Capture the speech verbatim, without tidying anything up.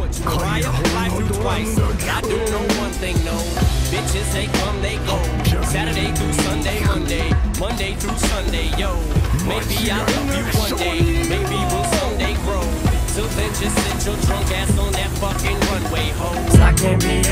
what you Mariah, fly through twice. I do know one thing, no. Bitches, they come, they go. Saturday through Sunday, Monday, Monday through Sunday, yo. Maybe I'll love you one day, maybe we'll someday grow. Till then, just sit your drunk ass on that fucking runway, ho. 'Cause I can't be